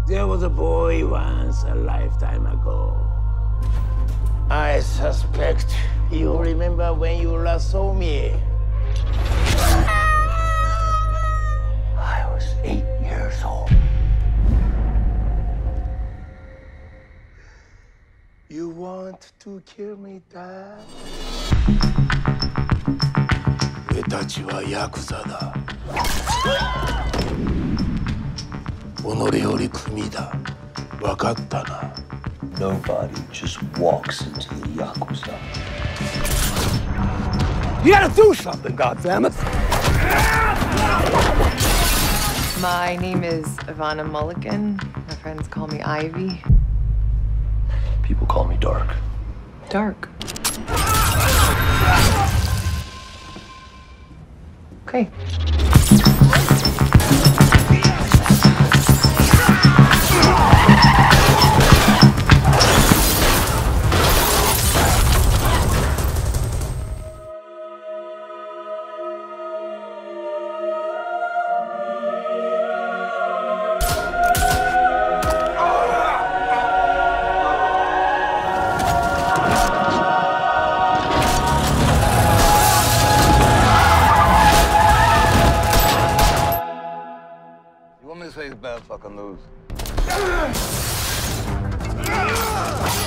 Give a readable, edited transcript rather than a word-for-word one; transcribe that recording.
There was a boy once, a lifetime ago. I suspect you remember when you last saw me. I was 8 years old. You want to kill me, Dad? 俺たちはヤクザだ。己より組だ。分かったな。 Nobody just walks into the Yakuza. You gotta do something, goddammit! My name is Ivana Mulligan. My friends call me Ivy. People call me Dark. Dark. Okay. You want me to say it's bad fucking news?